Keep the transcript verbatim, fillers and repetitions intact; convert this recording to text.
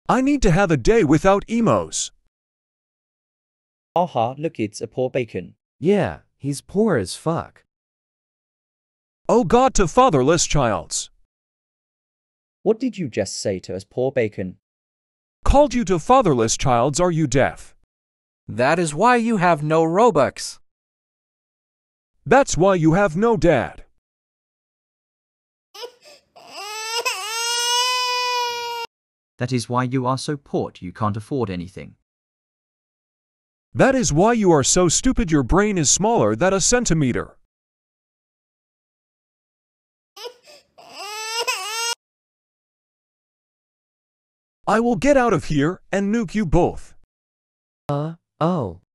I need to have a day without emos. Aha, look, it's a poor bacon. Yeah, he's poor as fuck. Oh God to fatherless childs. What did you just say to us, poor bacon? Called you to fatherless childs, are you deaf? That is why you have no Robux. That's why you have no dad. That is why you are so poor you can't afford anything. That is why you are so stupid your brain is smaller than a centimeter. I will get out of here and nuke you both. Uh, oh.